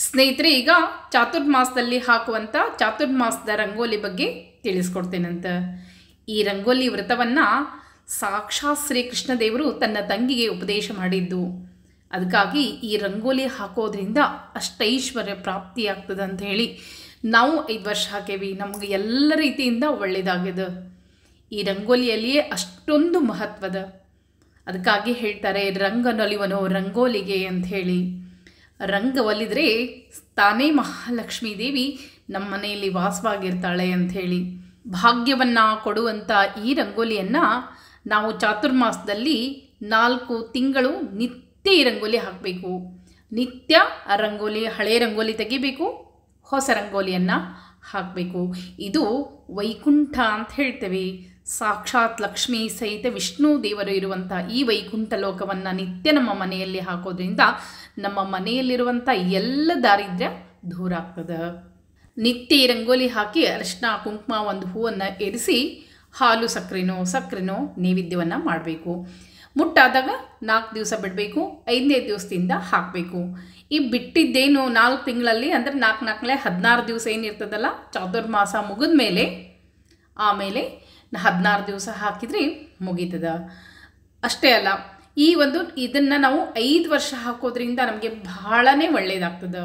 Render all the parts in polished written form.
ಸ್ನೇಹಿತರೆ, ಈಗ ಚಾತುರ್ಮಾಸದಲ್ಲಿ ಹಾಕುವಂಥ ಚಾತುರ್ಮಾಸದ ರಂಗೋಲಿ ಬಗ್ಗೆ ತಿಳಿಸ್ಕೊಡ್ತೇನಂತ. ಈ ರಂಗೋಲಿ ವ್ರತವನ್ನು ಸಾಕ್ಷಾತ್ ಶ್ರೀಕೃಷ್ಣ ದೇವರು ತನ್ನ ತಂಗಿಗೆ ಉಪದೇಶ ಮಾಡಿದ್ದು. ಅದಕ್ಕಾಗಿ ಈ ರಂಗೋಲಿ ಹಾಕೋದ್ರಿಂದ ಅಷ್ಟೈಶ್ವರ್ಯ ಪ್ರಾಪ್ತಿಯಾಗ್ತದೆ ಅಂತ ಹೇಳಿ ನಾವು 5 ವರ್ಷ ಹಾಕೇವಿ. ನಮಗೆ ಎಲ್ಲ ರೀತಿಯಿಂದ ಒಳ್ಳೆಯದಾಗಿದೆ. ಈ ರಂಗೋಲಿಯಲ್ಲಿಯೇ ಅಷ್ಟೊಂದು ಮಹತ್ವದ. ಅದಕ್ಕಾಗಿ ಹೇಳ್ತಾರೆ, ರಂಗನೊಲಿವನೋ ರಂಗೋಲಿಗೆ ಅಂತ ಹೇಳಿ. ರಂಗ ಒಲಿದ್ರೆ ತಾನೇ ಮಹಾಲಕ್ಷ್ಮೀ ದೇವಿ ನಮ್ಮ ಮನೆಯಲ್ಲಿ ವಾಸವಾಗಿರ್ತಾಳೆ ಅಂಥೇಳಿ. ಭಾಗ್ಯವನ್ನು ಕೊಡುವಂಥ ಈ ರಂಗೋಲಿಯನ್ನು ನಾವು ಚಾತುರ್ಮಾಸದಲ್ಲಿ 4 ತಿಂಗಳು ನಿತ್ಯ ಈ ರಂಗೋಲಿ ಹಾಕಬೇಕು. ನಿತ್ಯ ಆ ರಂಗೋಲಿ, ಹಳೆಯ ರಂಗೋಲಿ ತೆಗಿಬೇಕು, ಹೊಸ ರಂಗೋಲಿಯನ್ನು ಹಾಕಬೇಕು. ಇದು ವೈಕುಂಠ ಅಂತ ಹೇಳ್ತೇವೆ. ಸಾಕ್ಷಾತ್ ಲಕ್ಷ್ಮೀ ಸಹಿತ ವಿಷ್ಣು ದೇವರು ಇರುವಂಥ ಈ ವೈಕುಂಠ ಲೋಕವನ್ನು ನಿತ್ಯ ನಮ್ಮ ಮನೆಯಲ್ಲಿ ಹಾಕೋದ್ರಿಂದ ನಮ್ಮ ಮನೆಯಲ್ಲಿರುವಂಥ ಎಲ್ಲ ದಾರಿದ್ರ್ಯ ದೂರ ಆಗ್ತದೆ. ನಿತ್ಯ ಈ ರಂಗೋಲಿ ಹಾಕಿ ಅರಿಶಿನ ಕುಂಕುಮ ಒಂದು ಹೂವನ್ನು ಏರಿಸಿ ಹಾಲು ಸಕ್ಕರೆನೋ ನೈವೇದ್ಯವನ್ನು ಮಾಡಬೇಕು. ಮುಟ್ಟಾದಾಗ 4 ದಿವಸ ಬಿಡಬೇಕು. 5ನೇ ದಿವಸದಿಂದ ಹಾಕಬೇಕು. ಈ ಬಿಟ್ಟಿದ್ದೇನು 4 ತಿಂಗಳಲ್ಲಿ ಅಂದರೆ 4 16 ದಿವಸ ಏನಿರ್ತದಲ್ಲ, ಚಾತುರ್ಮಾಸ ಮುಗಿದ ಮೇಲೆ ಆಮೇಲೆ 16 ದಿವಸ ಹಾಕಿದರೆ ಮುಗೀತದ. ಅಷ್ಟೇ ಅಲ್ಲ, ಇದನ್ನು ನಾವು 5 ವರ್ಷ ಹಾಕೋದ್ರಿಂದ ನಮಗೆ ಬಹಳನೇ ಒಳ್ಳೆಯದಾಗ್ತದೆ.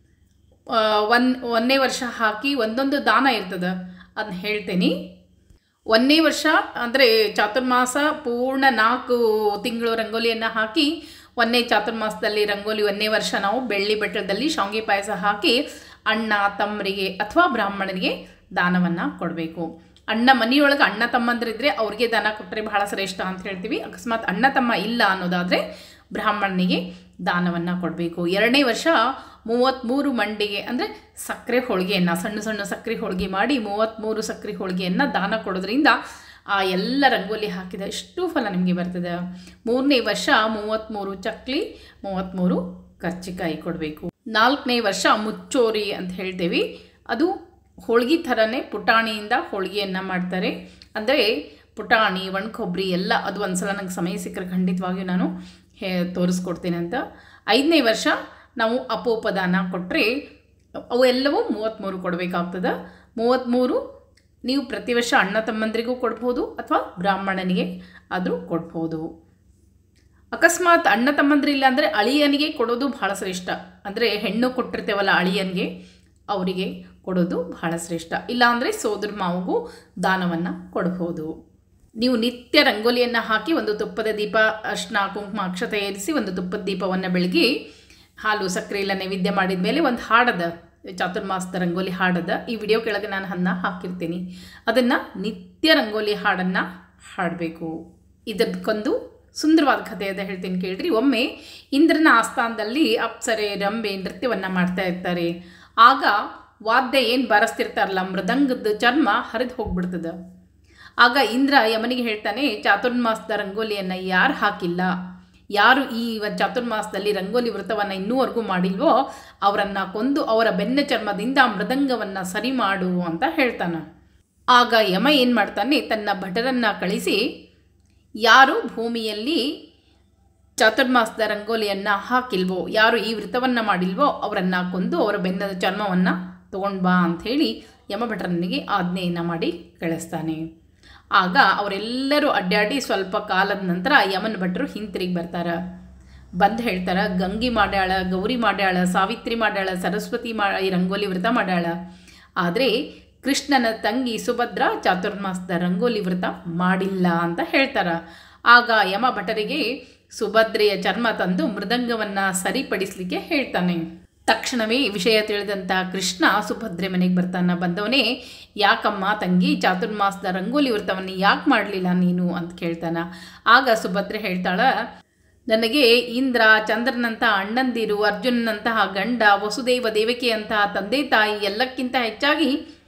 1ನೇ ವರ್ಷ ಹಾಕಿ ಒಂದೊಂದು ದಾನ ಇರ್ತದೆ, ಅದನ್ನ ಹೇಳ್ತೇನೆ. 1ನೇ ವರ್ಷ ಅಂದರೆ ಚಾತುರ್ಮಾಸ ಪೂರ್ಣ 4 ತಿಂಗಳು ರಂಗೋಲಿಯನ್ನು ಹಾಕಿ 1ನೇ ಚಾತುರ್ಮಾಸದಲ್ಲಿ ರಂಗೋಲಿ 1ನೇ ವರ್ಷ ನಾವು ಬೆಳ್ಳಿ ಬೆಟ್ಟದಲ್ಲಿ ಶಾವಿಗೆ ಪಾಯಸ ಹಾಕಿ ಅಣ್ಣ ತಮ್ಮರಿಗೆ ಅಥವಾ ಬ್ರಾಹ್ಮಣರಿಗೆ ದಾನವನ್ನು ಕೊಡಬೇಕು. ಮನೆಯೊಳಗೆ ಅಣ್ಣ ತಮ್ಮಂದ್ರಿದ್ರೆ ಅವ್ರಿಗೆ ದಾನ ಕೊಟ್ಟರೆ ಬಹಳ ಶ್ರೇಷ್ಠ ಅಂತ ಹೇಳ್ತೀವಿ. ಅಕಸ್ಮಾತ್ ಅಣ್ಣ ತಮ್ಮ ಇಲ್ಲ ಅನ್ನೋದಾದರೆ ಬ್ರಾಹ್ಮಣನಿಗೆ ದಾನವನ್ನು ಕೊಡಬೇಕು. 2ನೇ ವರ್ಷ 33 ಮಂಡಿಗೆ ಅಂದರೆ ಸಕ್ಕರೆ ಹೋಳಿಗೆಯನ್ನು, ಸಣ್ಣ ಸಕ್ಕರೆ ಹೋಳಿಗೆ ಮಾಡಿ 33 ಸಕ್ಕರೆ ಹೋಳಿಗೆಯನ್ನು ದಾನ ಕೊಡೋದ್ರಿಂದ ಆ ಎಲ್ಲ ರಂಗೋಲಿ ಹಾಕಿದ ಎಷ್ಟು ಫಲ ನಿಮಗೆ ಬರ್ತದೆ. 3ನೇ ವರ್ಷ 33 ಚಕ್ಲಿ 33 ಕರ್ಚಿಕಾಯಿ ಕೊಡಬೇಕು. 4ನೇ ವರ್ಷ ಮುಚ್ಚೋರಿ ಅಂತ ಹೇಳ್ತೇವೆ. ಅದು ಹೋಳಿಗೆ ಥರನೇ ಪುಟಾಣಿಯಿಂದ ಹೋಳಿಗೆಯನ್ನು ಮಾಡ್ತಾರೆ. ಅಂದರೆ ಪುಟಾಣಿ, ಒಣಕೊಬ್ಬರಿ ಎಲ್ಲ. ಅದು ಒಂದು ಸಲ ನಂಗೆ ಸಮಯ ಸಿಕ್ಕರೆ ಖಂಡಿತವಾಗಿಯೂ ನಾನು ತೋರಿಸ್ಕೊಡ್ತೇನೆ ಅಂತ. 5ನೇ ವರ್ಷ ನಾವು ಅಪೋಪದಾನ ಕೊಟ್ಟರೆ ಅವೆಲ್ಲವೂ 33 ಕೊಡಬೇಕಾಗ್ತದೆ. 33 ನೀವು ಪ್ರತಿ ವರ್ಷ ಅಣ್ಣ ತಮ್ಮಂದ್ರಿಗೂ ಕೊಡ್ಬೋದು ಅಥವಾ ಬ್ರಾಹ್ಮಣನಿಗೆ ಆದರೂ ಕೊಡ್ಬೋದು. ಅಕಸ್ಮಾತ್ ಅಣ್ಣ ತಮ್ಮಂದ್ರಿಲ್ಲ ಅಂದರೆ ಅಳಿಯನಿಗೆ ಕೊಡೋದು ಬಹಳ ಶ್ರೇಷ್ಠ. ಅಂದರೆ ಹೆಣ್ಣು ಕೊಟ್ಟಿರ್ತೇವಲ್ಲ ಅಳಿಯನಿಗೆ, ಅವರಿಗೆ ಕೊಡೋದು ಬಹಳ ಶ್ರೇಷ್ಠ. ಇಲ್ಲಾಂದರೆ ಸೋದರ ಮಾವಗೂ ದಾನವನ್ನು ಕೊಡ್ಬೋದು. ನೀವು ನಿತ್ಯ ರಂಗೋಲಿಯನ್ನು ಹಾಕಿ ಒಂದು ತುಪ್ಪದ ದೀಪ, ಅರಿಶಿನ ಕುಂಕುಮ ಅಕ್ಷತೆ ಏರಿಸಿ ಒಂದು ತುಪ್ಪದ ದೀಪವನ್ನು ಬೆಳಗಿ ಹಾಲು ಸಕ್ಕರೆ ಎಲ್ಲ ನೈವೇದ್ಯ ಮಾಡಿದ ಮೇಲೆ ಒಂದು ಹಾಡದ, ಚಾತುರ್ಮಾಸದ ರಂಗೋಲಿ ಹಾಡದ. ಈ ವಿಡಿಯೋ ಕೆಳಗೆ ನಾನು ಅದನ್ನು ಹಾಕಿರ್ತೀನಿ. ಅದನ್ನು ನಿತ್ಯ ರಂಗೋಲಿ ಹಾಡನ್ನು ಹಾಡಬೇಕು. ಇದಕ್ಕೊಂದು ಸುಂದರವಾದ ಕಥೆ ಅದ ಹೇಳ್ತೀನಿ ಕೇಳ್ರಿ. ಒಮ್ಮೆ ಇಂದ್ರನ ಆಸ್ಥಾನದಲ್ಲಿ ಅಪ್ಸರೆ ರಂಬೆ ನೃತ್ಯವನ್ನು ಮಾಡ್ತಾ ಇರ್ತಾರೆ. ಆಗ ವಾದ್ಯ ಏನು ಬಾರಿಸ್ತಿರ್ತಾರಲ್ಲ, ಮೃದಂಗದ ಚರ್ಮ ಹರಿದು ಹೋಗ್ಬಿಡ್ತದೆ. ಆಗ ಇಂದ್ರ ಯಮನಿಗೆ ಹೇಳ್ತಾನೆ, ಚಾತುರ್ಮಾಸದ ರಂಗೋಲಿಯನ್ನು ಯಾರು ಹಾಕಿಲ್ಲ, ಯಾರು ಈ ಚಾತುರ್ಮಾಸದಲ್ಲಿ ರಂಗೋಲಿ ವ್ರತವನ್ನು ಇನ್ನೂವರೆಗೂ ಮಾಡಿಲ್ವೋ ಅವರನ್ನು ಕೊಂದು ಅವರ ಬೆನ್ನ ಚರ್ಮದಿಂದ ಮೃದಂಗವನ್ನು ಸರಿ ಮಾಡು ಅಂತ ಹೇಳ್ತಾನೆ. ಆಗ ಯಮ ಏನು ಮಾಡ್ತಾನೆ, ತನ್ನ ಭಟರನ್ನು ಕಳಿಸಿ ಯಾರು ಭೂಮಿಯಲ್ಲಿ ಚಾತುರ್ಮಾಸದ ರಂಗೋಲಿಯನ್ನು ಹಾಕಿಲ್ವೋ, ಯಾರು ಈ ವ್ರತವನ್ನು ಮಾಡಿಲ್ವೋ ಅವರನ್ನು ಕೊಂದು ಅವರ ಬೆನ್ನದ ಚರ್ಮವನ್ನು ತೊಗೊಂಡು ಬಾ ಅಂಥೇಳಿ ಯಮಭಟರನಿಗೆ ಆಜ್ಞೆಯನ್ನು ಮಾಡಿ ಕಳಿಸ್ತಾನೆ. ಆಗ ಅವರೆಲ್ಲರೂ ಅಡ್ಡಾಡಿ ಸ್ವಲ್ಪ ಕಾಲದ ನಂತರ ಯಮನ ಭಟ್ರು ಹಿಂತಿರುಗಿ ಬರ್ತಾರೆ. ಬಂದು ಹೇಳ್ತಾರೆ, ಗಂಗಿ ಮಾಡ್ಯಾಳ, ಗೌರಿ ಮಾಡ್ಯಾಳ, ಸಾವಿತ್ರಿ ಮಾಡ್ಯಾಳ, ಸರಸ್ವತಿ ಈ ರಂಗೋಲಿ ವ್ರತ ಮಾಡ್ಯಾಳ. ಆದರೆ ಕೃಷ್ಣನ ತಂಗಿ ಸುಭದ್ರ ಚಾತುರ್ಮಾಸದ ರಂಗೋಲಿ ವ್ರತ ಮಾಡಿಲ್ಲ ಅಂತ ಹೇಳ್ತಾರೆ. ಆಗ ಯಮ ಭಟರಿಗೆ ಸುಭದ್ರೆಯ ಚರ್ಮ ತಂದು ಮೃದಂಗವನ್ನು ಸರಿಪಡಿಸಲಿಕ್ಕೆ ಹೇಳ್ತಾನೆ. ತಕ್ಷಣವೇ ವಿಷಯ ತಿಳಿದಂಥ ಕೃಷ್ಣ ಸುಭದ್ರೆ ಮನೆಗೆ ಬರ್ತಾನೆ. ಬಂದವನೇ, ಯಾಕಮ್ಮ ತಂಗಿ ಚಾತುರ್ಮಾಸದ ರಂಗೋಲಿ ವ್ರತವನ್ನು ಯಾಕೆ ಮಾಡಲಿಲ್ಲ ನೀನು ಅಂತ ಕೇಳ್ತಾನೆ. ಆಗ ಸುಭದ್ರೆ ಹೇಳ್ತಾಳೆ, ನನಗೆ ಇಂದ್ರ, ಚಂದ್ರನಂತಹ ಅಣ್ಣಂದಿರು, ಅರ್ಜುನನಂತಹ ಗಂಡ, ವಸುದೇವ ದೇವಕಿಯಂತಹ ತಂದೆ ತಾಯಿ, ಎಲ್ಲಕ್ಕಿಂತ ಹೆಚ್ಚಾಗಿ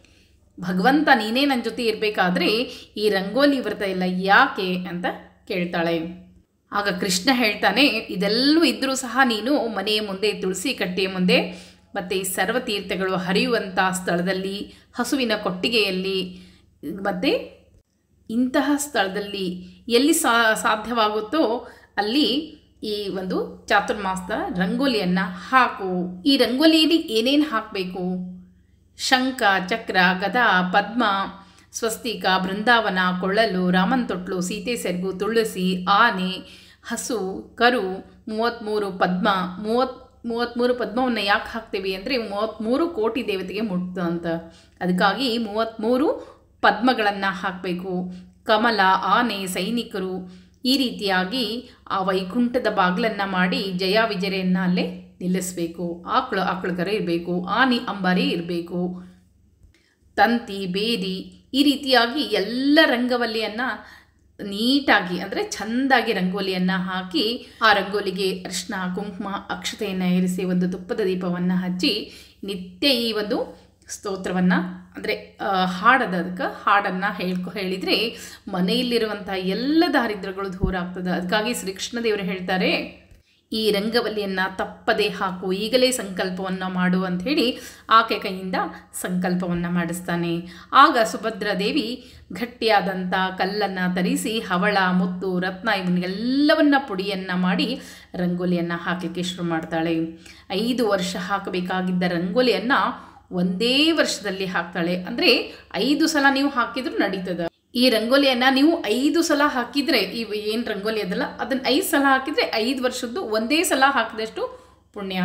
ಭಗವಂತ ನೀನೇ ನನ್ನ ಜೊತೆ ಇರಬೇಕಾದ್ರೆ ಈ ರಂಗೋಲಿ ವ್ರತ ಎಲ್ಲ ಯಾಕೆ ಅಂತ ಕೇಳ್ತಾಳೆ. ಆಗ ಕೃಷ್ಣ ಹೇಳ್ತಾನೆ, ಇದೆಲ್ಲೂ ಇದ್ದರೂ ಸಹ ನೀನು ಮನೆಯ ಮುಂದೆ, ತುಳಸಿ ಕಟ್ಟೆಯ ಮುಂದೆ ಮತ್ತು ಸರ್ವತೀರ್ಥಗಳು ಹರಿಯುವಂಥ ಸ್ಥಳದಲ್ಲಿ, ಹಸುವಿನ ಕೊಟ್ಟಿಗೆಯಲ್ಲಿ ಮತ್ತು ಇಂತಹ ಸ್ಥಳದಲ್ಲಿ ಎಲ್ಲಿ ಸಾಧ್ಯವಾಗುತ್ತೋ ಅಲ್ಲಿ ಈ ಒಂದು ಚಾತುರ್ಮಾಸದ ರಂಗೋಲಿಯನ್ನು ಹಾಕು. ಈ ರಂಗೋಲಿಯಲ್ಲಿ ಏನೇನು ಹಾಕಬೇಕು? ಶಂಖ, ಚಕ್ರ, ಗದಾ, ಪದ್ಮ, ಸ್ವಸ್ತಿಕ, ಬೃಂದಾವನ, ಕೊಳ್ಳಲು, ರಾಮನ್ ತೊಟ್ಲು, ಸೀತೆ ಸೆರಗು, ತುಳಸಿ, ಆನೆ, ಹಸು, ಕರು, 33 ಪದ್ಮ. 33 ಪದ್ಮವನ್ನು ಯಾಕೆ ಹಾಕ್ತೀವಿ ಅಂದರೆ 33 ಕೋಟಿ ದೇವತೆಗೆ ಮುಟ್ತಂತ, ಅದಕ್ಕಾಗಿ 33 ಪದ್ಮಗಳನ್ನು ಹಾಕಬೇಕು. ಕಮಲ, ಆನೆ, ಸೈನಿಕರು, ಈ ರೀತಿಯಾಗಿ ಆ ವೈಕುಂಠದ ಬಾಗಿಲನ್ನು ಮಾಡಿ ಜಯ ವಿಜಯರನ್ನು ಅಲ್ಲೇ ನಿಲ್ಲಿಸಬೇಕು. ಆಕಳುಗರ ಇರಬೇಕು, ಆನೆ ಅಂಬಾರಿ ಇರಬೇಕು, ತಂತಿ, ಬೇರಿ, ಈ ರೀತಿಯಾಗಿ ಎಲ್ಲ ರಂಗವಲ್ಲಿಯನ್ನು ನೀಟಾಗಿ ಅಂದರೆ ಚೆಂದಾಗಿ ರಂಗೋಲಿಯನ್ನು ಹಾಕಿ ಆ ರಂಗೋಲಿಗೆ ಅರಿಶಿನ, ಕುಂಕುಮ, ಅಕ್ಷತೆಯನ್ನು ಇರಿಸಿ ಒಂದು ತುಪ್ಪದ ದೀಪವನ್ನು ಹಚ್ಚಿ ನಿತ್ಯ ಈ ಒಂದು ಸ್ತೋತ್ರವನ್ನು ಅಂದರೆ ಅದಕ್ಕೆ ಹಾಡನ್ನು ಹೇಳಿದರೆ ಮನೆಯಲ್ಲಿರುವಂಥ ಎಲ್ಲ ದಾರಿದ್ರ್ಯಗಳು ದೂರ ಆಗ್ತದೆ. ಅದಕ್ಕಾಗಿ ಶ್ರೀಕೃಷ್ಣ ದೇವರು ಹೇಳ್ತಾರೆ, ಈ ರಂಗವಲ್ಲಿಯನ್ನು ತಪ್ಪದೇ ಹಾಕು, ಈಗಲೇ ಸಂಕಲ್ಪವನ್ನು ಮಾಡು ಅಂಥೇಳಿ ಆಕೆ ಕೈಯಿಂದ ಸಂಕಲ್ಪವನ್ನು ಮಾಡಿಸ್ತಾನೆ. ಆಗ ಸುಭದ್ರಾದೇವಿ ಗಟ್ಟಿಯಾದಂಥ ಕಲ್ಲನ್ನು ತರಿಸಿ ಹವಳ, ಮುತ್ತು, ರತ್ನ ಇವನ್ನೆಲ್ಲವನ್ನ ಪುಡಿಯನ್ನು ಮಾಡಿ ರಂಗೋಲಿಯನ್ನು ಹಾಕಲಿಕ್ಕೆ ಶುರು ಮಾಡ್ತಾಳೆ. 5 ವರ್ಷ ಹಾಕಬೇಕಾಗಿದ್ದ ರಂಗೋಲಿಯನ್ನು ಒಂದೇ ವರ್ಷದಲ್ಲಿ ಹಾಕ್ತಾಳೆ. ಅಂದರೆ 5 ಸಲ ನೀವು ಹಾಕಿದ್ರೂ ನಡೀತದೆ. ಈ ರಂಗೋಲಿಯನ್ನು ನೀವು 5 ಸಲ ಹಾಕಿದರೆ, ಏನು ರಂಗೋಲಿ ಅದಲ್ಲ ಅದನ್ನು 5 ಸಲ ಹಾಕಿದರೆ 5 ವರ್ಷದ್ದು ಒಂದೇ ಸಲ ಹಾಕಿದಷ್ಟು ಪುಣ್ಯ.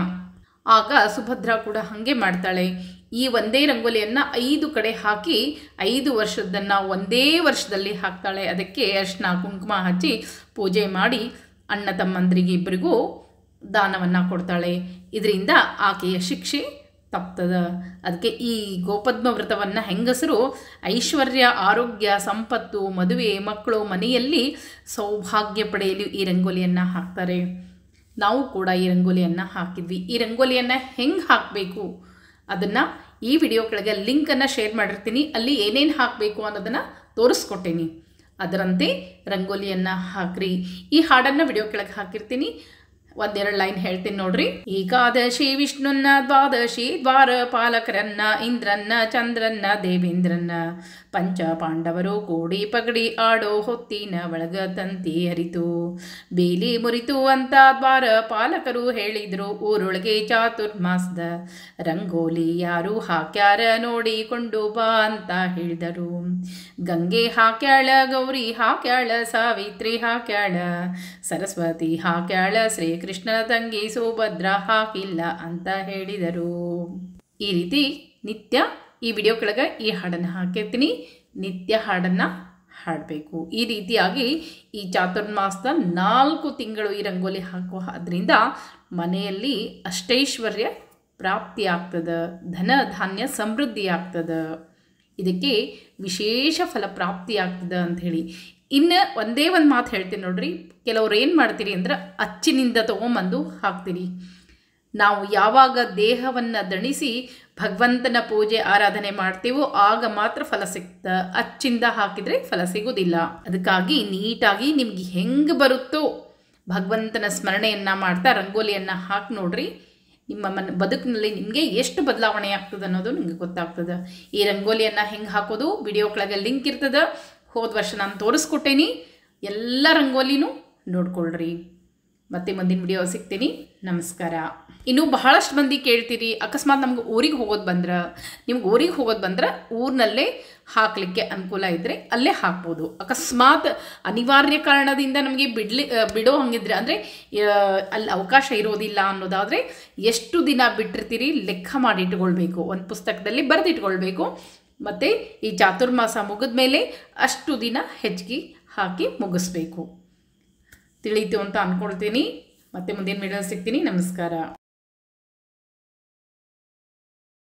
ಆಗ ಸುಭದ್ರಾ ಕೂಡ ಹಾಗೆ ಮಾಡ್ತಾಳೆ. ಈ ಒಂದೇ ರಂಗೋಲಿಯನ್ನು 5 ಕಡೆ ಹಾಕಿ 5 ವರ್ಷದ್ದನ್ನು ಒಂದೇ ವರ್ಷದಲ್ಲಿ ಹಾಕ್ತಾಳೆ. ಅದಕ್ಕೆ ಅರಿಶಿನ, ಕುಂಕುಮ ಹಚ್ಚಿ ಪೂಜೆ ಮಾಡಿ ಅಣ್ಣ ತಮ್ಮಂದ್ರಿಗೆ ಇಬ್ಬರಿಗೂ ದಾನವನ್ನು ಕೊಡ್ತಾಳೆ. ಇದರಿಂದ ಆಕೆಯ ಶಿಕ್ಷೆ ತಪ್ತದ. ಅದಕ್ಕೆ ಈ ಗೋಪದ್ಮ ವ್ರತವನ್ನು ಹೆಂಗಸರು ಐಶ್ವರ್ಯ, ಆರೋಗ್ಯ, ಸಂಪತ್ತು, ಮದುವೆ, ಮಕ್ಕಳು, ಮನೆಯಲ್ಲಿ ಸೌಭಾಗ್ಯ ಪಡೆಯಲು ಈ ರಂಗೋಲಿಯನ್ನು ಹಾಕ್ತಾರೆ. ನಾವು ಕೂಡ ಈ ರಂಗೋಲಿಯನ್ನು ಹಾಕಿದ್ವಿ. ಈ ರಂಗೋಲಿಯನ್ನು ಹೆಂಗೆ ಹಾಕಬೇಕು ಅದನ್ನು ಈ ವಿಡಿಯೋ ಕೆಳಗೆ ಲಿಂಕನ್ನು ಶೇರ್ ಮಾಡಿರ್ತೀನಿ. ಅಲ್ಲಿ ಏನೇನು ಹಾಕಬೇಕು ಅನ್ನೋದನ್ನು ತೋರಿಸ್ಕೊಟ್ಟೇನಿ. ಅದರಂತೆ ರಂಗೋಲಿಯನ್ನು ಹಾಕ್ರಿ. ಈ ಹಾಡನ್ನು ವಿಡಿಯೋ ಕೆಳಗೆ ಹಾಕಿರ್ತೀನಿ. 1-2 ಲೈನ್ ಹೇಳ್ತೀನಿ ನೋಡ್ರಿ. ಏಕಾದಶಿ ವಿಷ್ಣುನ್ನ, ದ್ವಾದಶಿ ದ್ವಾರಪಾಲಕರನ್ನ, ಇಂದ್ರನ್ನ, ಚಂದ್ರನ್ನ, ದೇವೇಂದ್ರನ್ನ, ಪಂಚ ಪಾಂಡವರು ಕೂಡಿ ಪಗಡಿ ಆಡೋ ಹೊತ್ತಿನ ಒಳಗ ತಂತಿ ಹರಿತು, ಬೇಲಿ ಮುರಿತು ಅಂತ ದ್ವಾರಪಾಲಕರು ಹೇಳಿದ್ರು. ಊರೊಳಗೆ ಚಾತುರ್ಮಾಸದ ರಂಗೋಲಿ ಯಾರು ಹಾಕ್ಯಾರ ನೋಡಿಕೊಂಡು ಬಾ ಅಂತ ಹೇಳಿದರು. ಗಂಗೆ ಹಾಕ್ಯಾಳ, ಗೌರಿ ಹಾಕ್ಯಾಳ, ಸಾವಿತ್ರಿ ಹಾಕ್ಯಾಳ, ಸರಸ್ವತಿ ಹಾಕ್ಯಾಳ, ಶ್ರೀಕೃಷ್ಣನ ತಂಗಿ ಸುಭದ್ರಾ ಹಾಕಿಲ್ಲ ಅಂತ ಹೇಳಿದರು. ಈ ರೀತಿ ನಿತ್ಯ ಈ ವಿಡಿಯೋ ಕೆಳಗೆ ಈ ಹಾಡನ್ನು ಹಾಕಿರ್ತೀನಿ. ನಿತ್ಯ ಹಾಡನ್ನು ಹಾಡಬೇಕು. ಈ ರೀತಿಯಾಗಿ ಈ ಚಾತುರ್ಮಾಸದ 4 ತಿಂಗಳು ಈ ರಂಗೋಲಿ ಹಾಕೋದ್ರಿಂದ ಮನೆಯಲ್ಲಿ ಅಷ್ಟೈಶ್ವರ್ಯ ಪ್ರಾಪ್ತಿ ಆಗ್ತದೆ, ಧನ ಧಾನ್ಯ ಸಮೃದ್ಧಿ ಆಗ್ತದೆ, ಇದಕ್ಕೆ ವಿಶೇಷ ಫಲ ಪ್ರಾಪ್ತಿ ಆಗ್ತದೆ ಅಂಥೇಳಿ. ಇನ್ನು ಒಂದೇ ಒಂದು ಮಾತು ಹೇಳ್ತೀನಿ ನೋಡ್ರಿ. ಕೆಲವ್ರು ಏನು ಮಾಡ್ತೀರಿ ಅಂದ್ರೆ ಅಚ್ಚಿನಿಂದ ತೊಗೊಂಬಂದು ಹಾಕ್ತೀರಿ. ನಾವು ಯಾವಾಗ ದೇಹವನ್ನು ದಣಿಸಿ ಭಗವಂತನ ಪೂಜೆ ಆರಾಧನೆ ಮಾಡ್ತೀವೋ ಆಗ ಮಾತ್ರ ಫಲ ಸಿಗ್ತದೆ. ಅಚ್ಚಿಂದ ಹಾಕಿದರೆ ಫಲ ಸಿಗೋದಿಲ್ಲ. ಅದಕ್ಕಾಗಿ ನೀಟಾಗಿ ನಿಮ್ಗೆ ಹೆಂಗೆ ಬರುತ್ತೋ ಭಗವಂತನ ಸ್ಮರಣೆಯನ್ನು ಮಾಡ್ತಾ ರಂಗೋಲಿಯನ್ನು ಹಾಕಿ ನೋಡ್ರಿ. ನಿಮ್ಮ ಬದುಕಿನಲ್ಲಿ ನಿಮಗೆ ಎಷ್ಟು ಬದಲಾವಣೆ ಆಗ್ತದೆ ಅನ್ನೋದು ನಿಮಗೆ ಗೊತ್ತಾಗ್ತದೆ. ಈ ರಂಗೋಲಿಯನ್ನು ಹೆಂಗೆ ಹಾಕೋದು ವಿಡಿಯೋ ಕೆಳಗೆ ಲಿಂಕ್ ಇರ್ತದೆ. ಹೋದ ವರ್ಷ ನಾನು ತೋರಿಸ್ಕೊಟ್ಟೇನಿ. ಎಲ್ಲ ರಂಗೋಲಿನೂ ನೋಡ್ಕೊಳ್ರಿ. ಮತ್ತೆ ಮುಂದಿನ ವಿಡಿಯೋ ಸಿಗ್ತೀನಿ. ನಮಸ್ಕಾರ. ಇನ್ನು ಬಹಳಷ್ಟು ಮಂದಿ ಕೇಳ್ತೀರಿ, ಅಕಸ್ಮಾತ್ ನಮ್ಗೆ ಊರಿಗೆ ಹೋಗೋದು ಬಂದ್ರೆ ಊರಿನಲ್ಲೇ ಹಾಕಲಿಕ್ಕೆ ಅನುಕೂಲ ಇದ್ದರೆ ಅಲ್ಲೇ ಹಾಕ್ಬೋದು. ಅಕಸ್ಮಾತ್ ಅನಿವಾರ್ಯ ಕಾರಣದಿಂದ ನಮಗೆ ಬಿಡೋ ಹಂಗಿದ್ರೆ ಅಂದರೆ ಅಲ್ಲಿ ಅವಕಾಶ ಇರೋದಿಲ್ಲ ಅನ್ನೋದಾದರೆ ಎಷ್ಟು ದಿನ ಬಿಟ್ಟಿರ್ತೀರಿ ಲೆಕ್ಕ ಮಾಡಿ ಇಟ್ಕೊಳ್ಬೇಕು. ಒಂದು ಪುಸ್ತಕದಲ್ಲಿ ಬರೆದಿಟ್ಕೊಳ್ಬೇಕು. ಮತ್ತು ಈ ಚಾತುರ್ಮಾಸ ಮುಗಿದ ಮೇಲೆ ಅಷ್ಟು ದಿನ ಹೆಚ್ಚಿಗೆ ಹಾಕಿ ಮುಗಿಸ್ಬೇಕು. ತಿಳಿಯಿತು ಅಂತ ಅಂದ್ಕೊಳ್ತೀನಿ. ಮತ್ತೆ ಮುಂದಿನ ವಿಡಿಯೋ ಸಿಗ್ತೀನಿ. ನಮಸ್ಕಾರ.